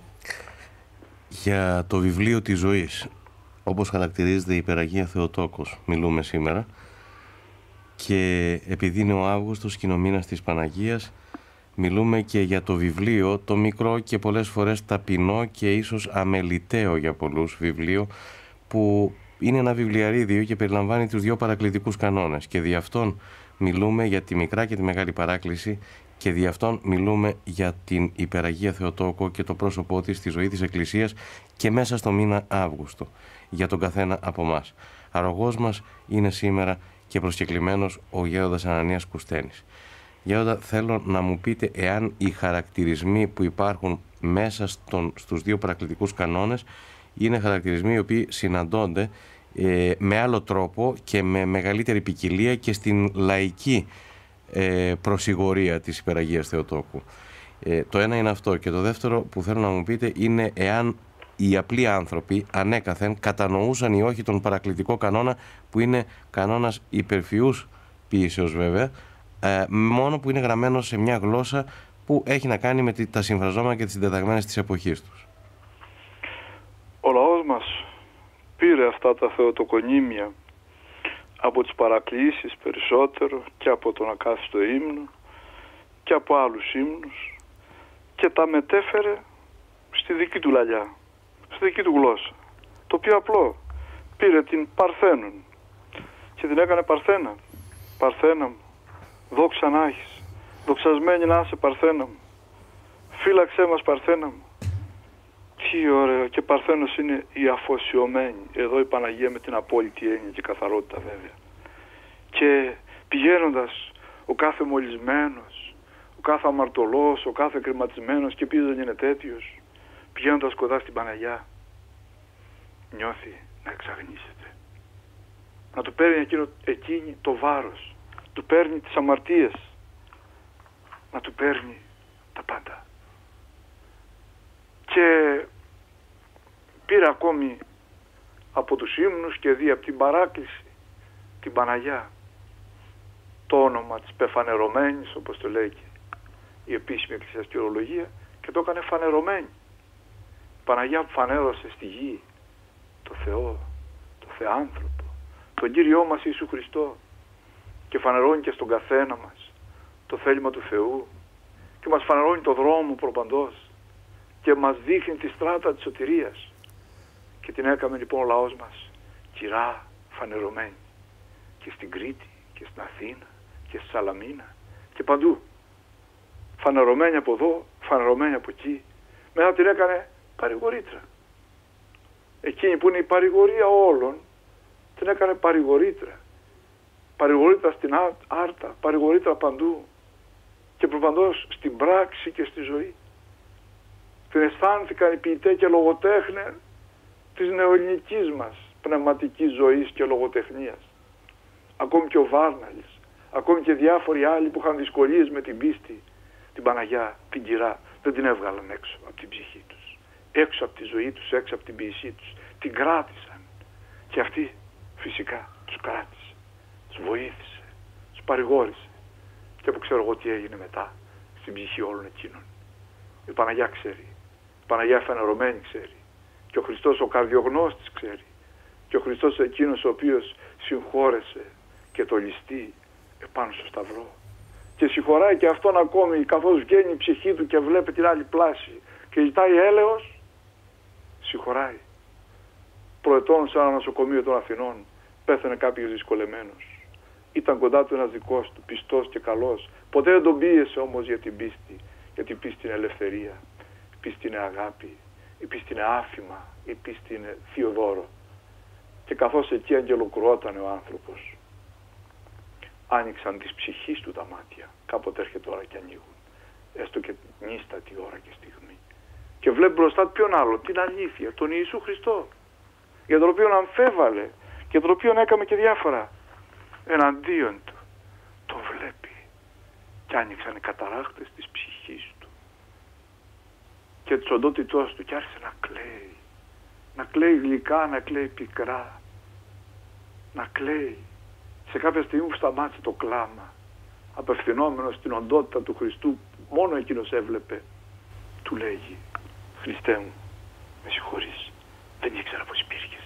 Για το βιβλίο της ζωής, όπως χαρακτηρίζεται η Υπεραγία Θεοτόκος, μιλούμε σήμερα, και επειδή είναι ο Αύγουστος και είναι ο μήνας της Παναγίας, μιλούμε και για το βιβλίο, το μικρό και πολλές φορές ταπεινό και ίσως αμεληταίο για πολλούς βιβλίο, που είναι ένα βιβλιαρίδιο και περιλαμβάνει τους δύο παρακλητικούς κανόνες, και δι' αυτόν μιλούμε για τη μικρά και τη μεγάλη παράκληση, και δι' αυτόν μιλούμε για την Υπεραγία Θεοτόκο και το πρόσωπό της στη ζωή της Εκκλησίας και μέσα στο μήνα Αύγουστο, για τον καθένα από εμάς. Αρρωγός μας είναι σήμερα και προσκεκλημένος ο Γέροντας Ανανίας Κουστένης. Γέροντα, θέλω να μου πείτε εάν οι χαρακτηρισμοί που υπάρχουν μέσα στον, στους δύο παρακλητικούς κανόνες είναι χαρακτηρισμοί οι οποίοι συναντώνται ε, με άλλο τρόπο και με μεγαλύτερη ποικιλία και στην λαϊκή ε, προσιγωρία της Υπεραγίας Θεοτόκου. Ε, το ένα είναι αυτό, και το δεύτερο που θέλω να μου πείτε είναι εάν οι απλοί άνθρωποι ανέκαθεν κατανοούσαν ή όχι τον παρακλητικό κανόνα, που είναι κανόνας υπερφυούς ποιήσεως βέβαια, ε, μόνο που είναι γραμμένος σε μια γλώσσα που έχει να κάνει με τα συμφραζόμενα και τις συντεταγμένες της εποχής τους. Ο λαός μας πήρε αυτά τα θεοτοκονίμια από τις παρακλήσεις περισσότερο και από τον ακάθιστο ύμνο και από άλλους ύμνους και τα μετέφερε στη δική του λαλιά, στη δική του γλώσσα. Το πιο απλό, πήρε την Παρθένον και την έκανε Παρθένα. Παρθένα μου, δόξα να έχεις, δοξασμένη να είσαι Παρθένα μου, φύλαξέ μας Παρθένα μου. Τι ωραίο, και Παρθένος είναι η αφοσιωμένη, εδώ η Παναγία με την απόλυτη έννοια και καθαρότητα βέβαια. Και πηγαίνοντας ο κάθε μολυσμένος, ο κάθε αμαρτωλός, ο κάθε κρηματισμένος, και ποιος δεν είναι τέτοιος, πηγαίνοντας κοντά στην Παναγιά, νιώθει να εξαγνίζεται. Να του παίρνει εκείνο, εκείνη το βάρος, του παίρνει τις αμαρτίες, να του παίρνει τα πάντα. Και πήρε ακόμη από τους ύμνους και δει από την παράκληση την Παναγιά το όνομα της πεφανερωμένης, όπως το λέει και η επίσημη εκκλησιαστική ορολογία, και το έκανε φανερωμένη. Η Παναγιά που φανέρωσε στη γη το Θεό, το Θεάνθρωπο, τον Κύριό μας Ιησού Χριστό, και φανερώνει και στον καθένα μας το θέλημα του Θεού και μας φανερώνει το δρόμο προπαντός και μας δείχνει τη στράτα της σωτηρίας, και την έκαμε λοιπόν ο λαός μας κυρά φανερωμένη και στην Κρήτη και στην Αθήνα και στη Σαλαμίνα και παντού, φανερωμένη από εδώ, φανερωμένη από εκεί. Μετά την έκανε παρηγορήτρα. Εκείνη που είναι η παρηγορία όλων, την έκανε παρηγορήτρα. Παρηγορήτρα στην άρτα, παρηγορήτρα παντού και προπαντός στην πράξη και στη ζωή. Την αισθάνθηκαν οι ποιητές και λογοτέχνες της νεοελληνικής μας πνευματικής ζωής και λογοτεχνίας. Ακόμη και ο Βάρναλης, ακόμη και διάφοροι άλλοι που είχαν δυσκολίες με την πίστη, την Παναγιά, την κυρά, δεν την έβγαλαν έξω από την ψυχή τους, έξω από τη ζωή τους, έξω από την ποιησή τους. Την κράτησαν και αυτή φυσικά τους κράτησε, τους βοήθησε, τους παρηγόρησε. Και που ξέρω εγώ τι έγινε μετά στην ψυχή όλων εκείνων. Η Παναγιά ξέρει, η Παναγιά φανερωμένη ξέρει, και ο Χριστός ο καρδιογνώστης ξέρει, και ο Χριστός εκείνος ο οποίος συγχώρεσε και το ληστή επάνω στο σταυρό, και συγχωράει και αυτόν ακόμη καθώς βγαίνει η ψυχή του και βλέπει την άλλη πλάση και ζητάει έλεος, συγχωράει. Προετών σε ένα νοσοκομείο των Αθηνών πέθανε κάποιος δυσκολεμένος. Ήταν κοντά του ένας δικός του, πιστός και καλός. Ποτέ δεν τον πίεσε όμως για την πίστη, γιατί η πίστη είναι ελευθερία, η πίστη είναι αγάπη, η πίστη είναι άφημα, η πίστη είναι θείο δώρο. Και καθώς εκεί αγγελοκρουότανε ο άνθρωπος, άνοιξαν της ψυχής του τα μάτια. Κάποτε έρχεται ώρα και ανοίγουν, έστω και νύστατη ώρα και στιγμή. Και βλέπει μπροστά του ποιον άλλο, την αλήθεια, τον Ιησού Χριστό, για τον οποίο αμφέβαλε και τον οποίο έκαμε και διάφορα εναντίον του. Το βλέπει και άνοιξαν οι καταράχτες της ψυχής του και της οντότητός του, και άρχισε να κλαίει, να κλαίει γλυκά, να κλαίει πικρά, να κλαίει. Σε κάποια στιγμή που σταμάτησε το κλάμα, απευθυνόμενος στην οντότητα του Χριστού, μόνο εκείνος έβλεπε, του λέγει, Χριστέ μου, με συγχωρείς, δεν ήξερα πως υπήρχες.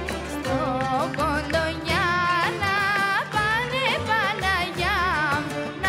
Κοντονιά να πάνε Παναγιά μου.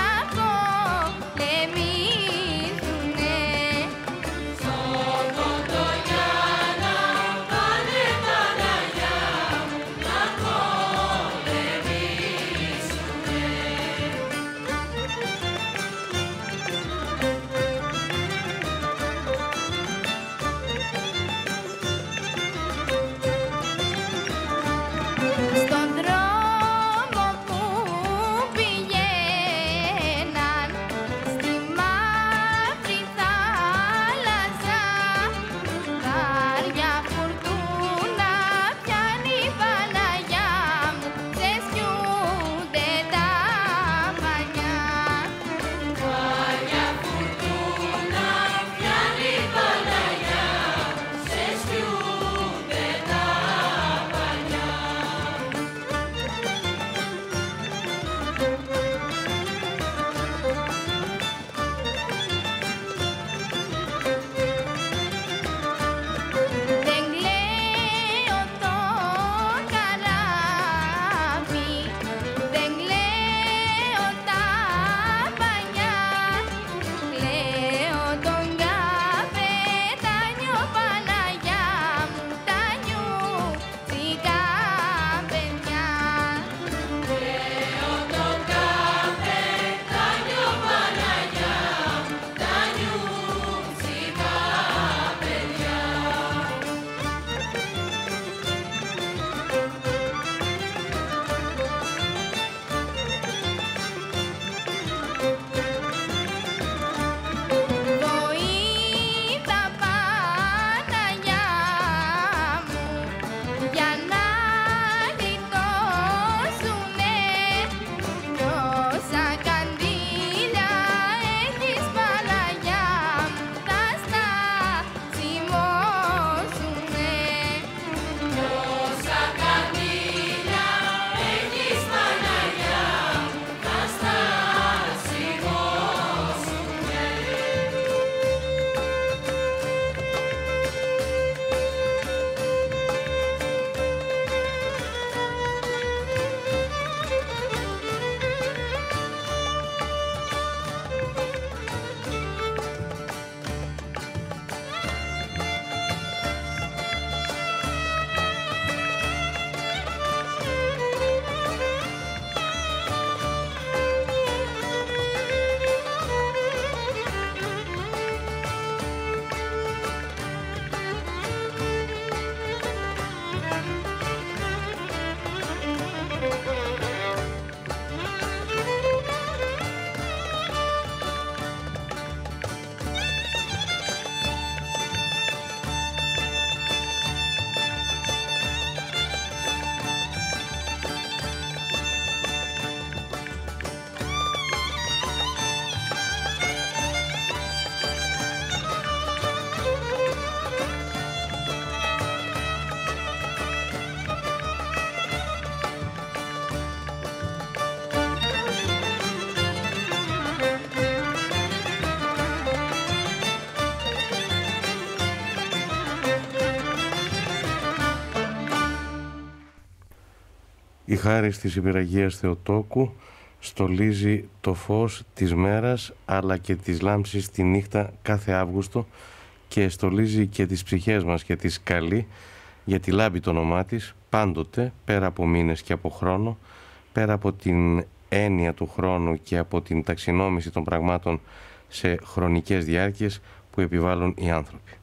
Η χάρις της Υπεραγίας Θεοτόκου στολίζει το φως της μέρας αλλά και της λάμψης τη νύχτα κάθε Αύγουστο και στολίζει και τις ψυχές μας και τις καλεί για τη λάμπει το όνομά της πάντοτε, πέρα από μήνες και από χρόνο, πέρα από την έννοια του χρόνου και από την ταξινόμηση των πραγμάτων σε χρονικές διάρκειες που επιβάλλουν οι άνθρωποι.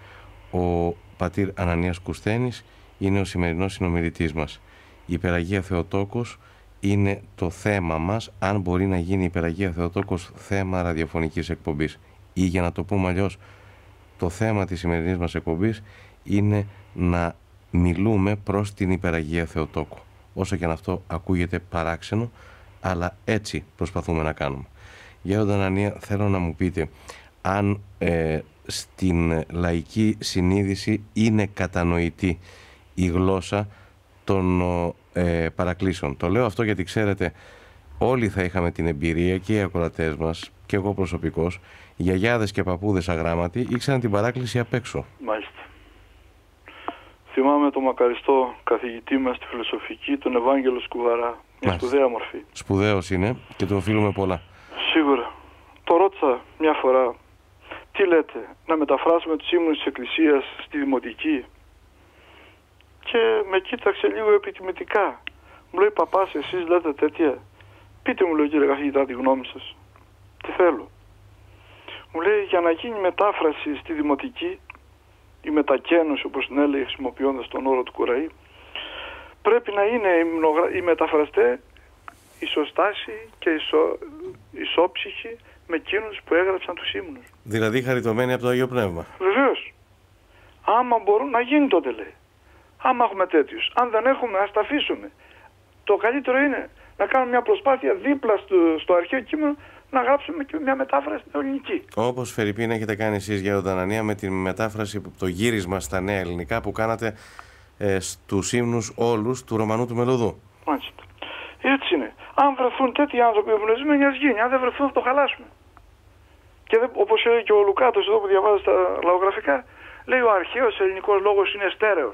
Ο πατήρ Ανανίας Κουσθένης είναι ο σημερινός συνομιλητής μας. Η Υπεραγία Θεοτόκος είναι το θέμα μας, αν μπορεί να γίνει η Υπεραγία Θεοτόκος θέμα ραδιοφωνικής εκπομπής. Ή για να το πούμε αλλιώς, το θέμα της σημερινής μας εκπομπής είναι να μιλούμε προς την Υπεραγία Θεοτόκου. Όσο και αν αυτό ακούγεται παράξενο, αλλά έτσι προσπαθούμε να κάνουμε. Γέροντα Ανανία, θέλω να μου πείτε αν ε, στην λαϊκή συνείδηση είναι κατανοητή η γλώσσα των ε, παρακλήσεων. Το λέω αυτό γιατί ξέρετε, όλοι θα είχαμε την εμπειρία και οι ακροατές μας και εγώ προσωπικώς, οι γιαγιάδες και παππούδες αγράμματοι ήξεραν την παράκληση απ' έξω. Μάλιστα. Θυμάμαι τον μακαριστό καθηγητή μας στη φιλοσοφική, τον Ευάγγελο Σκουβαρά. Μια σπουδαία μορφή. Σπουδαίος είναι και του οφείλουμε πολλά. Σίγουρα. Το ρώτησα μια φορά, τι λέτε, να μεταφράσουμε τους ύμνους της Εκκλησίας στη Δημοτική? Και με κοίταξε λίγο επιτιμητικά. Μου λέει, παπάς, εσείς λέτε τέτοια? Πείτε μου, λέει, κύριε καθηγητά, τη γνώμη σας. Τι θέλω? Μου λέει, για να γίνει μετάφραση στη Δημοτική, η μετακαίνωση, όπως την έλεγε χρησιμοποιώντας τον όρο του Κουραή, πρέπει να είναι οι μεταφραστές ισοστάσιοι και ισο... ισόψυχοι με εκείνους που έγραψαν τους ύμνους. Δηλαδή χαριτωμένοι από το Άγιο Πνεύμα. Βεβαίως. Άμα μπορούν να γίνει τότε, λέει. Άμα έχουμε τέτοιους. Αν δεν έχουμε, ας τα αφήσουμε. Το καλύτερο είναι να κάνουμε μια προσπάθεια δίπλα στο, στο αρχαίο κείμενο να γράψουμε και μια μετάφραση ελληνική. Όπως φερειπίν έχετε κάνει εσείς, Γέροντα Ανανία, με τη μετάφραση, το γύρισμα στα νέα ελληνικά που κάνατε ε, στους ύμνους όλους του Ρωμανού του Μελωδού. Μάλιστα. Έτσι είναι. Αν βρεθούν τέτοιοι άνθρωποι εμπνευσμένοι, ας γίνει. Αν δεν βρεθούν, θα το χαλάσουμε. Και όπως λέει και ο Λουκάτος εδώ που διαβάζει τα λαογραφικά, λέει ο αρχαίος ελληνικός λόγος είναι στέρεος.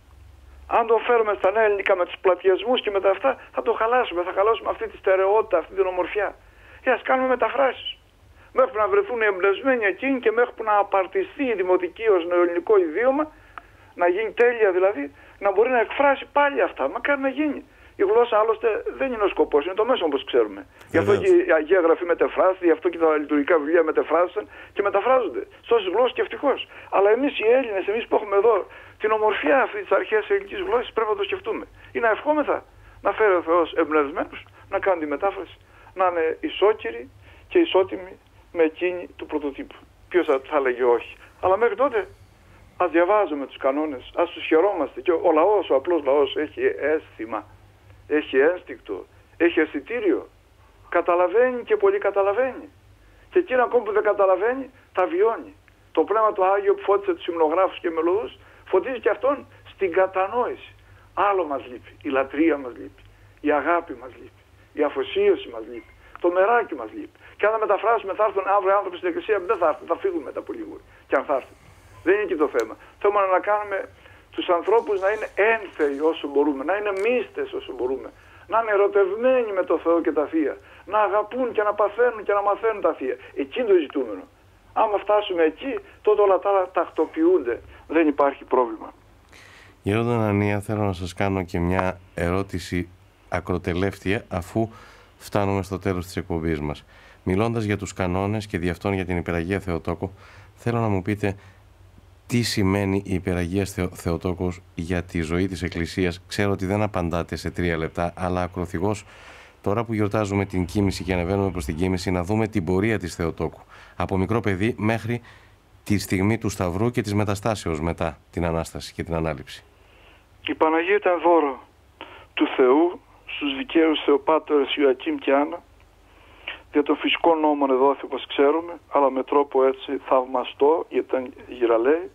Αν το φέρουμε στα νέα ελληνικά με τους πλατιασμούς και με τα αυτά, θα το χαλάσουμε. Θα χαλάσουμε αυτή τη στερεότητα, αυτή την ομορφιά. Και ας κάνουμε μεταφράσεις. Μέχρι που να βρεθούν οι εμπνευσμένοι εκείνοι και μέχρι που να απαρτιστεί η δημοτική ως νεοελληνικό ιδίωμα, να γίνει τέλεια δηλαδή, να μπορεί να εκφράσει πάλι αυτά. Μακάρι να γίνει. Η γλώσσα άλλωστε δεν είναι ο σκοπός, είναι το μέσο όπως ξέρουμε. Βεβαίως. Γι' αυτό και η Αγία Γραφή μετεφράζεται, γι' αυτό και τα λειτουργικά βιβλία μετεφράζονται και μεταφράζονται. Στόσες γλώσσες και ευτυχώς. Αλλά εμείς οι Έλληνες, εμείς που έχουμε εδώ την ομορφιά αυτή της αρχαίας ελληνικής γλώσσας, πρέπει να το σκεφτούμε. Ή να ευχόμεθα να φέρει ο Θεός εμπνευσμένους να κάνουν τη μετάφραση, να είναι ισόκυροι και ισότιμοι με εκείνη του πρωτοτύπου. Ποιος θα, θα έλεγε όχι. Αλλά μέχρι τότε ας διαβάζουμε τους κανόνες, ας τους χαιρόμαστε. Και ο λαός, ο απλός λαός έχει αίσθημα. Έχει ένστικτο, έχει αισθητήριο, καταλαβαίνει και πολύ καταλαβαίνει. Και εκείνο ακόμα που δεν καταλαβαίνει, τα βιώνει. Το Πνεύμα του Άγιο που φώτισε τους υμνογράφους και μελωδούς, φωτίζει και αυτόν στην κατανόηση. Άλλο μας λείπει, η λατρεία μας λείπει, η αγάπη μας λείπει, η αφοσίωση μας λείπει, το μεράκι μας λείπει. Και αν δεν μεταφράσουμε, θα έρθουν αύριο άνθρωποι στην Εκκλησία, δεν θα έρθουν, θα φύγουν μετά από λίγο. Και αν θα έρθουν. Δεν είναι και το θέμα. Θέλουμε να κάνουμε τους ανθρώπους να είναι ένθεοι όσο μπορούμε, να είναι μύστες όσο μπορούμε, να είναι ερωτευμένοι με το Θεό και τα Θεία, να αγαπούν και να παθαίνουν και να μαθαίνουν τα Θεία. Εκεί είναι το ζητούμενο. Άμα φτάσουμε εκεί, τότε όλα τα άλλα τακτοποιούνται. Δεν υπάρχει πρόβλημα. Γέροντα Ανανία, θέλω να σας κάνω και μια ερώτηση ακροτελεύτια, αφού φτάνουμε στο τέλος της εκπομπής μας. Μιλώντας για τους κανόνες και δι' αυτόν για την Υπεραγία Θεοτόκο, θέλω να μου πείτε τι σημαίνει η Υπεραγία Θεο, Θεοτόκος για τη ζωή της Εκκλησίας. Ξέρω ότι δεν απαντάτε σε τρία λεπτά, αλλά ακροθυγώς τώρα που γιορτάζουμε την κοίμηση και ανεβαίνουμε προς την κοίμηση, να δούμε την πορεία της Θεοτόκου. Από μικρό παιδί μέχρι τη στιγμή του Σταυρού και της μεταστάσεως μετά την Ανάσταση και την Ανάληψη. Η Παναγία ήταν δώρο του Θεού στους δικαίους Θεοπάτορες Ιωακήμ και Άννα. Για τον φυσικό νόμο εδόθη όπως ξέρουμε, αλλά με τρόπο έτσι θαυμαστό, γιατί ήταν γυραλέοι.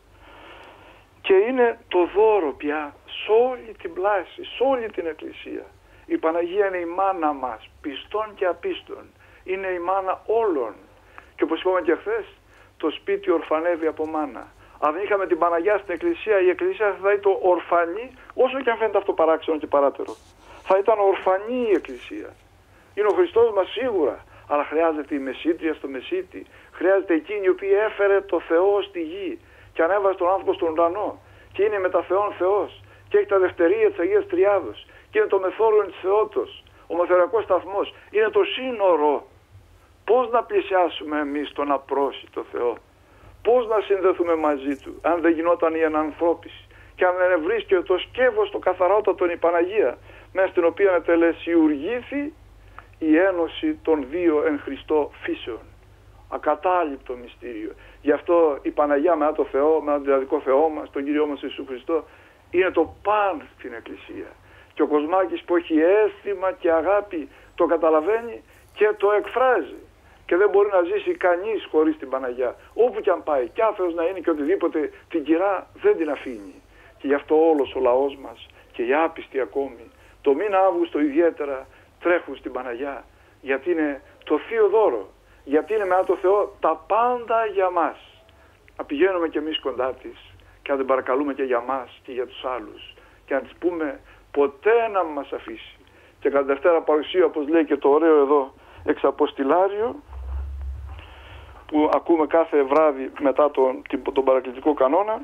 Και είναι το δώρο πια σε όλη την πλάση, σε όλη την Εκκλησία. Η Παναγία είναι η μάνα μας, πιστών και απίστων. Είναι η μάνα όλων. Και όπως είπαμε και χθες, το σπίτι ορφανεύει από μάνα. Αν δεν είχαμε την Παναγιά στην Εκκλησία, η Εκκλησία θα ήταν το ορφανή, όσο και αν φαίνεται αυτό παράξενο και παράτερο. Θα ήταν ορφανή η Εκκλησία. Είναι ο Χριστός μας σίγουρα, αλλά χρειάζεται η μεσήτρια στο μεσίτη. Χρειάζεται εκείνη η οποία έφερε το Θεό στη γη και ανέβασε τον άνθρωπο στον ουρανό και είναι μετα Θεόν Θεός και έχει τα δευτερία της Αγίας Τριάδος και είναι το μεθόριον της Θεότος, ο μαθοριακός σταθμός, είναι το σύνορο. Πώς να πλησιάσουμε εμείς τον απρόσιτο Θεό, πώς να συνδεθούμε μαζί Του, αν δεν γινόταν η ενανθρώπιση και αν δεν βρίσκεται το σκεύος το καθαρότατον η Παναγία, μέσα στην οποία τελεσιουργήθη η ένωση των δύο εν Χριστώ φύσεων. Ακατάληπτο μυστήριο. Γι' αυτό η Παναγία μετά το Θεό, μετά τον δηλαδή Θεό μας, τον Κύριό μας Ιησού Χριστό, είναι το παν στην Εκκλησία. Και ο Κοσμάκης που έχει αίσθημα και αγάπη το καταλαβαίνει και το εκφράζει. Και δεν μπορεί να ζήσει κανείς χωρίς την Παναγιά. Όπου και αν πάει, κι άθεος να είναι και οτιδήποτε, την κυρά δεν την αφήνει. Και γι' αυτό όλος ο λαός μας και οι άπιστοι ακόμη, το μήνα Αύγουστο ιδιαίτερα τρέχουν στην Παναγιά. Γιατί είναι το θείο δώρο. Γιατί είναι μετά το Θεό τα πάντα για μας. Να πηγαίνουμε κι εμείς κοντά της και να την παρακαλούμε και για μας και για τους άλλους. Και να της πούμε ποτέ να μας αφήσει. Και κατά Δευτέρα Παρουσία, όπως λέει και το ωραίο εδώ εξαποστηλάριο, που ακούμε κάθε βράδυ μετά τον, τον παρακλητικό κανόνα,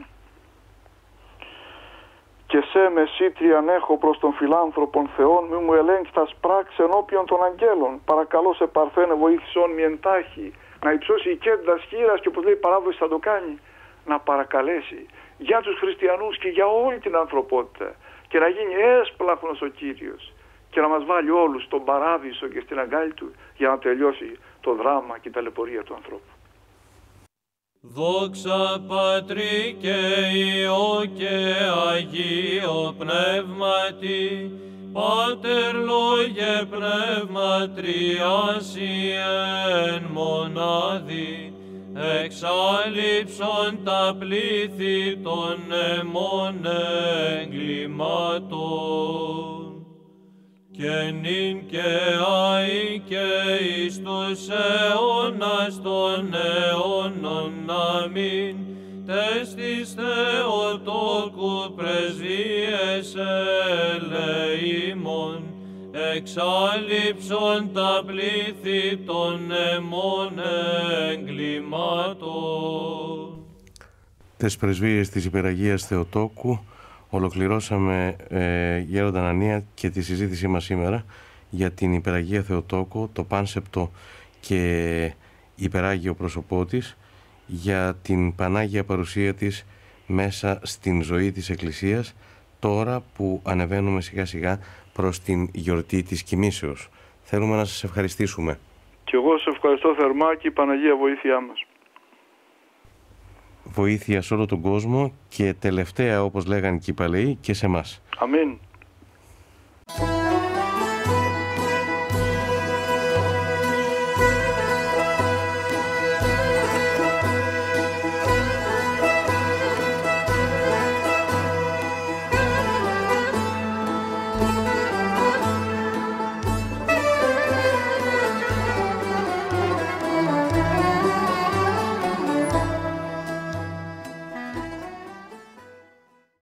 και σε μεσήτριαν έχω προς τον φιλάνθρωπον Θεόν, μη μου ελέγξει τα σπράξ ενώπιον των αγγέλων. Παρακαλώ σε παρθένε βοήθησόν μη εντάχει, να υψώσει η κέντρα χείρας και όπως λέει η παράδοση θα το κάνει, να παρακαλέσει για τους χριστιανούς και για όλη την ανθρωπότητα και να γίνει έσπλαχνος ο Κύριος και να μας βάλει όλους στον παράδεισο και στην αγκάλη Του για να τελειώσει το δράμα και η ταλαιπωρία του ανθρώπου. Δόξα Πατρί και Υιό και Αγίο Πνεύματι, Πάτερ Λόγε Πνεύμα Τριάσι εν μονάδι, εξάλληψον τα πλήθη των αιμών εγκλημάτων. Και νυν και αεί και εις τους αιώνας των αιώνων αμήν, τες της Θεοτόκου πρεσβείες ελεήμων, εξάλληψον τα πλήθη των αιμών εγκλημάτων. Τες πρεσβείες της Υπεραγίας Θεοτόκου ολοκληρώσαμε, ε, Γέροντα Ανανία, και τη συζήτησή μας σήμερα για την Υπεραγία Θεοτόκο, το πάνσεπτο και υπεράγιο πρόσωπό της, για την Πανάγια παρουσία της μέσα στην ζωή της Εκκλησίας, τώρα που ανεβαίνουμε σιγά σιγά προς την γιορτή της Κοιμήσεως. Θέλουμε να σας ευχαριστήσουμε. Και εγώ σας ευχαριστώ θερμά και η Παναγία βοήθειά μας. Βοήθεια σε όλο τον κόσμο και τελευταία, όπως λέγανε και οι παλαιοί, και σε εμάς. Αμήν.